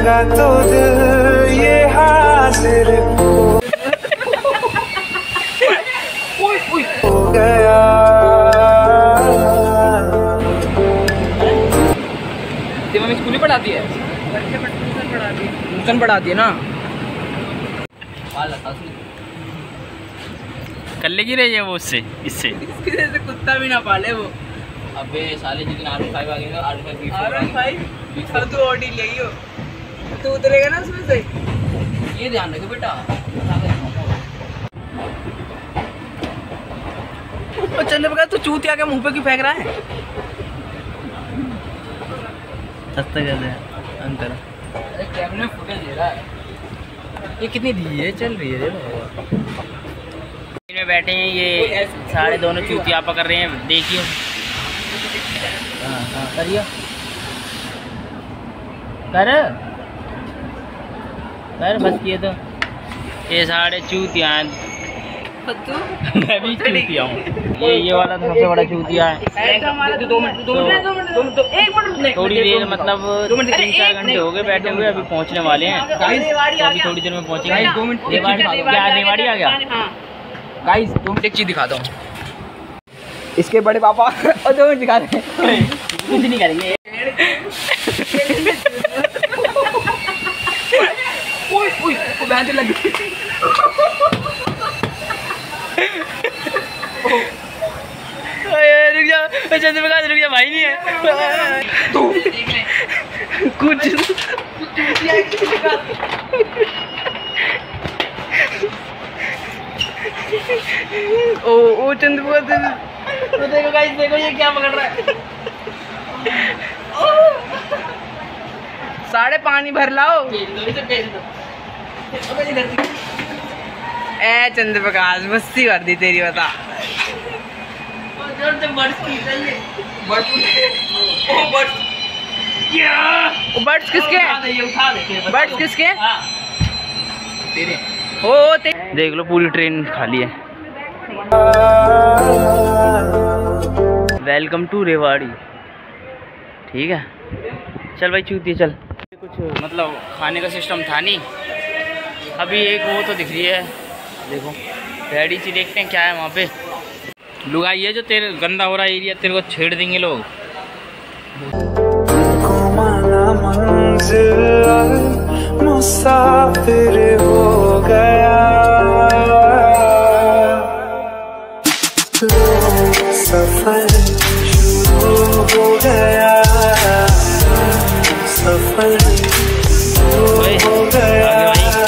मांगा तो दिल ये हाजिर हो गया। मम्मी स्कूल ही पढ़ाती है, ट्यूशन पढ़ाती है ना। कर लेगी रही है वो उससे इससे इसकी जैसे कुत्ता भी ना पाले वो। अबे साले जिस दिन R5 आ गई ना R5 तू ऑडी ले हो, तू उतरेगा ना उसमें से। ये ध्यान रखो बेटा। चंद्रप्रकाश तू चूतिया के मुंह पे क्यों फेंक रहा है? सस्ता कर है अंकल। कैमरे में फुटेज ले रहा है। ये कितनी दी है? चल रही है में बैठे हैं ये सारे दोनों चूतिया पकड़ रहे हैं, देखिए। हाँ करिए कर बस किए तो ये सारे चूतिया हैं। मैं भी चूतिया हूँ। ये वाला तो सबसे बड़ा चूतिया है। 2 मिनट थोड़ी देर मतलब 3-4 घंटे हो गए बैठे हुए, अभी पहुँचने वाले हैं। तो अभी थोड़ी देर में पहुँचेंगे। 2 मिनट क्या रेवाड़ी आ गया? गाइस 2 मिनट एक चीज दिखाता हूँ। इसके बड़े पापा और 2 मिनट दिखा रहे हैं। कुछ नहीं करेंगे। वो बहन से लग गई। रुक जा चंद्रप्रकाश, रुक जा भाई, नहीं है कुछ। ओ चंद्रप्रकाश तो देखो गाइस, देखो ये क्या पकड़ रहा है। साढ़े पानी भर लाओ। ए चंद्रप्रकाश मस्ती कर दी तेरी, बता। बर्ड्स किसके? बर्ड्स किसके? तेरे। देख लो पूरी ट्रेन खाली है। Welcome to Rewari. ठीक है चल भाई चूती चल। कुछ मतलब खाने का सिस्टम था नहीं, अभी एक वो तो दिख रही है, देखो रेडी सी। देखते हैं क्या है वहाँ पे। लुगाई है जो तेरे गंदा हो रहा है एरिया, तेरे को छेड़ देंगे लोग। मुसाफिर हो गया, सफर शुरू हो गया, सफर शुरू हो गया।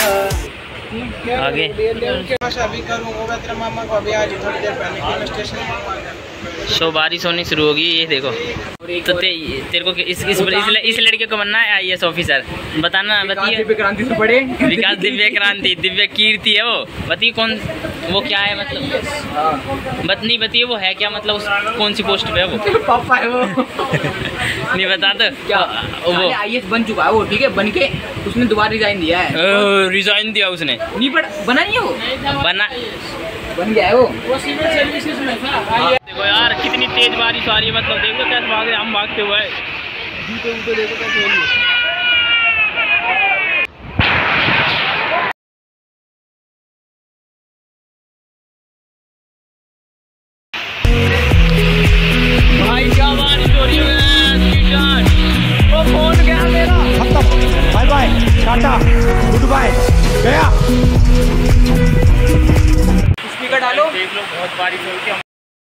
आगे अभी करूँगा तेरा मामा को, अभी आज थोड़ी देर पहले स्टेशन। सो बारिश होनी शुरू होगी, ये देखो। तो तेरे को इस लड़के को बनना है IAS ऑफिसर, बताना। बताइए। दिव्य क्रांति से पढ़े। विकास दिव्य क्रांति, दिव्य कीर्ति है वो। बताइए कौन वो, क्या है मतलब। नहीं बताइए वो है क्या मतलब, कौन सी पोस्ट पे है वो? पापा है वो। नहीं बता तो क्या वो IAS बन चुका है वो, ठीक है। बन के उसने दोबारा रिजाइन दिया है। रिजाइन दिया उसने? नहीं बना नहीं है वो, बन गया है वो सिविल सर्विसेज में था। देखो यार कितनी तेज बारिश आ रही है, मतलब देखो कैसे भाग रहे, हम भागते हुए। जूते देखो कैसे हो रही है। भाई क्या बारिश हो रही है। वो फोन गया मेरा, खत्म। Bye bye, tata, good bye, गया। स्पीकर डालो। देख लो बहुत बारिश हो रही है।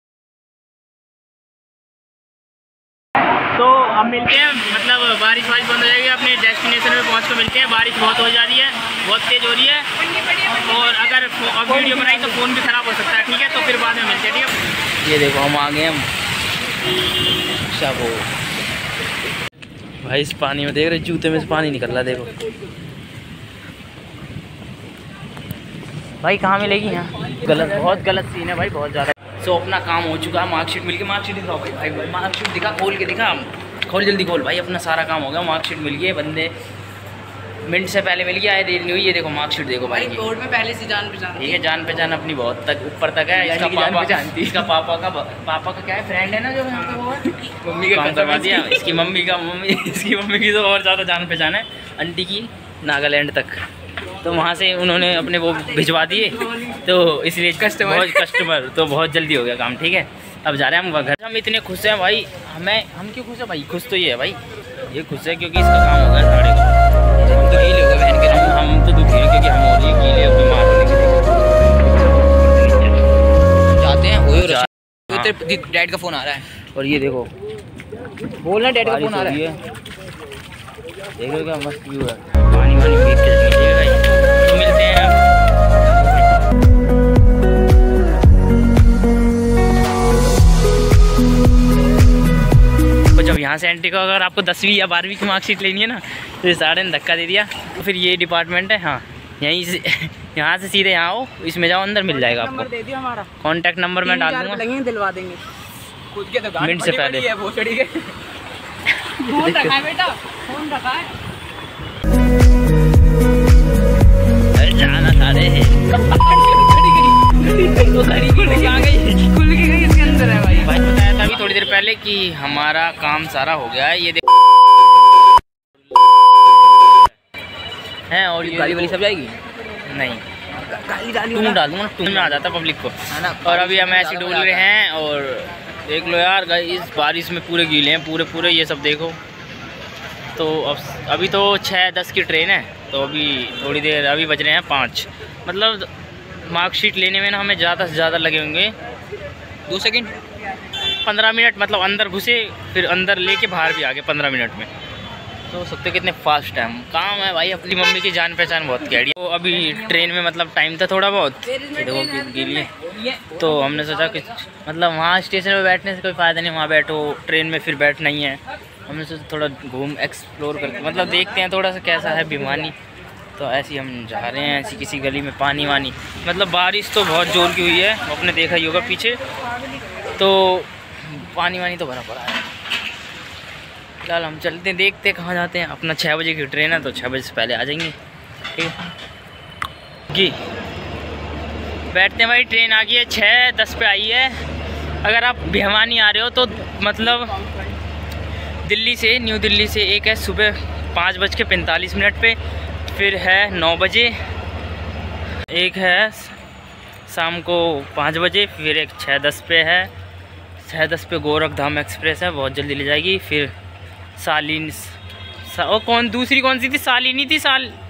तो हम मिलते हैं, मतलब बारिश बंद हो जाएगी, अपने डेस्टिनेशन में पहुंच कर मिलते हैं। बारिश बहुत हो जा रही है, बहुत तेज़ हो रही है, और अगर अब वीडियो बनाई तो फ़ोन भी ख़राब हो सकता है। ठीक है तो फिर बाद में मिलते हैं, ठीक है। ये देखो हम आ गए हम शाबो। भाई इस पानी में देख रहे, जूते में से पानी निकल रहा है, देखो भाई कहाँ मिलेगी यहाँ। गलत, बहुत गलत सीन है भाई, बहुत ज़्यादा। सो अपना काम हो चुका है, मार्कशीट मिल गई। मार्कशीट दिखाओ भाई, भाई मार्कशीट दिखा, खोल के दिखा, खोल जल्दी खोल भाई। अपना सारा काम हो गया, मार्कशीट मिल गई है। बंदे मिनट से पहले मिल गया है, देर नहीं हुई। ये देखो मार्कशीट देखो भाई, कोर्ट में पहले से जान पहचान। ठीक है, जान पहचान अपनी बहुत तक ऊपर तक है। इसका पापा का क्या है, फ्रेंड है ना जो यहाँ पे वो है। मम्मी का करवा दिया, इसकी मम्मी की तो और ज़्यादा जान पहचान है। आंटी की नागालैंड तक, तो वहाँ से उन्होंने अपने वो भिजवा दिए, तो इसलिए कस्टमर तो बहुत जल्दी हो गया काम। ठीक है, अब जा रहे हैं हम घर। हम इतने खुश हैं भाई, हम क्यों खुश हैं भाई? खुश तो ये है भाई, ये खुश है क्योंकि इसका काम हो गया साढ़े का। हम तो गीले हो गए बहन के, हम तो दुखी हैं क्योंकि हम और ये गीले बीमार होने के जाते हैं। डैड का फ़ोन आ रहा है, और ये देखो बोलना डैड का फ़ोन आ रहा है। देख लो क्या मस्त व्यू है, पानी वानी पीट के चलेंगे भाई। तो मिलते हैं तो जब यहाँ से एंट्री को, अगर आपको 10वीं या 12वीं की मार्कशीट लेनी है ना, तो सारे ने धक्का दे दिया। तो फिर ये डिपार्टमेंट है, हाँ यहीं से यहाँ से सीधे यहाँ आओ, इसमें जाओ, अंदर मिल जाएगा आपको। दे दिया हमारा कॉन्टैक्ट नंबर मैं डाल दूँगा, दिलवा देंगे खुद के। तो मिनट से पहले वो चढ़ी गए। फोन रखा है बेटा, फोन रखा है। जाना था रे, खुल के गई इसके अंदर है भाई। भाई बताया था अभी थोड़ी देर पहले कि हमारा काम सारा हो गया है। ये देखो है, और ये गाली वाली सब जाएगी नहीं, गाली डाली तुम डालूंगा ना, तुम में आ जाता पब्लिक को। और अभी हम ऐसे डोल रहे हैं, और देख लो यार इस बारिश में पूरे गीले हैं, पूरे ये सब देखो। तो अभी तो 6:10 की ट्रेन है, तो अभी थोड़ी देर, अभी बज रहे हैं 5। मतलब मार्कशीट लेने में ना हमें ज़्यादा से ज़्यादा लगे होंगे 2 सेकंड 15 मिनट। मतलब अंदर घुसे, फिर अंदर लेके बाहर भी आ गए 15 मिनट में। तो सकते कितने फास्ट है हम, काम है भाई। अपनी मम्मी की जान पहचान बहुत कैडी। तो अभी ट्रेन में मतलब टाइम था थोड़ा बहुत, देखो गीली है, तो हमने सोचा कि मतलब वहाँ स्टेशन पे बैठने से कोई फ़ायदा नहीं, वहाँ बैठो, ट्रेन में फिर बैठना ही है। हमने सोचा थोड़ा घूम एक्सप्लोर करके मतलब देखते हैं थोड़ा सा कैसा है भिवानी। तो ऐसे ही हम जा रहे हैं, ऐसी किसी गली में पानी वानी, मतलब बारिश तो बहुत ज़ोर की हुई है, आपने देखा ही होगा पीछे, तो पानी वानी तो भरा पड़ा है। फिलहाल हम चलते हैं, देखते हैं कहाँ जाते हैं। अपना 6 बजे की ट्रेन है, तो 6 बजे से पहले आ जाएंगे। ठीक है जी, बैठते हैं भाई। ट्रेन आ गई है, 6:10 पे आई है। अगर आप भिवानी आ रहे हो तो मतलब दिल्ली से, न्यू दिल्ली से एक है सुबह 5:45 पे, फिर है 9 बजे, एक है शाम को 5 बजे, फिर एक 6:10 पे है। 6:10 पे गोरखधाम एक्सप्रेस है, बहुत जल्दी ले जाएगी। फिर सालिन और दूसरी कौन सी थी? सालिनी थी,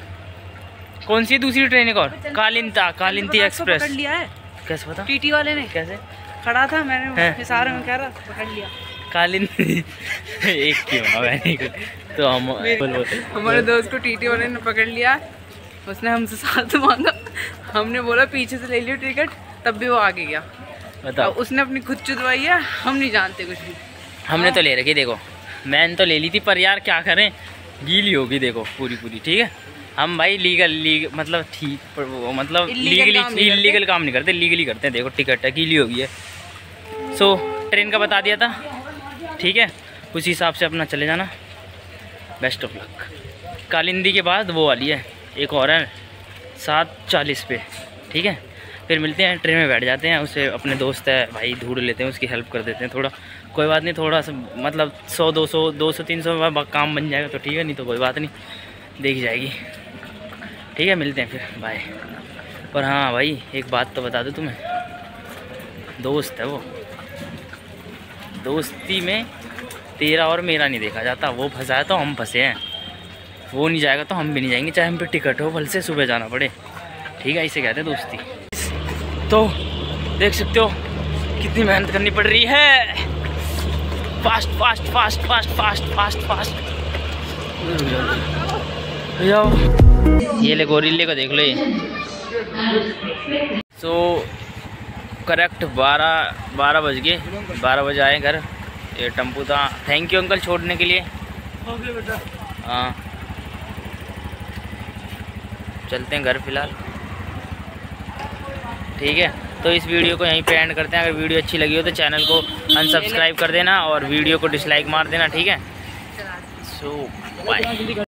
कौन सी दूसरी ट्रेन? एक और कालिंती एक्सप्रेस। पकड़ लिया है कैसे पता? टीटी वाले ने, कैसे? खड़ा था, मैंने इशारे में कह रहा पकड़ लिया। कालिंती एक की तो हम हमारे दोस्त को टीटी वाले ने पकड़ लिया, उसने हमसे साथ मांगा, हमने बोला पीछे से ले लियो टिकट, तब भी वो आगे गया। बताओ, उसने अपनी खुद चुदवाई है, हम नहीं जानते कुछ भी। हमने तो ले रखी, देखो मैंने तो ले ली थी, पर यार क्या करें, गीली होगी देखो पूरी। ठीक है, हम भाई लीगल मतलब ठीक, मतलब इलीगल काम नहीं करते, लीगली करते हैं। देखो टिकट है, गीली होगी है। सो ट्रेन का बता दिया था, ठीक है, उसी हिसाब से अपना चले जाना। Best of luck. कालिंदी के बाद वो वाली है, एक और है 7:40 पे, ठीक है। फिर मिलते हैं, ट्रेन में बैठ जाते हैं, उसे अपने दोस्त है भाई ढूंढ लेते हैं, उसकी हेल्प कर देते हैं थोड़ा। कोई बात नहीं, थोड़ा सा मतलब 100-200-300 काम बन जाएगा तो ठीक है, नहीं तो कोई बात नहीं, देखी जाएगी। ठीक है, मिलते हैं फिर, बाय। और हाँ भाई एक बात तो बता दूँ तुम्हें, दोस्त है वो, दोस्ती में तेरा और मेरा नहीं देखा जाता। वो फंसा है तो हम फंसे हैं, वो नहीं जाएगा तो हम भी नहीं जाएंगे, चाहे हम पे टिकट हो, भले से सुबह जाना पड़े। ठीक है, इसे कहते हैं दोस्ती। तो देख सकते हो कितनी मेहनत करनी पड़ रही है, fast fast fast fast fast fast fast. ये ले गोरिल्ले को देख लो ये। सो करेक्ट 12 बज गए, 12 बजे आए घर। ये टेम्पू था, थैंक यू अंकल छोड़ने के लिए। हाँ चलते हैं घर फिलहाल, ठीक है। तो इस वीडियो को यहीं पे एंड करते हैं। अगर वीडियो अच्छी लगी हो तो चैनल को अनसब्सक्राइब कर देना और वीडियो को डिसलाइक मार देना, ठीक है। So bye.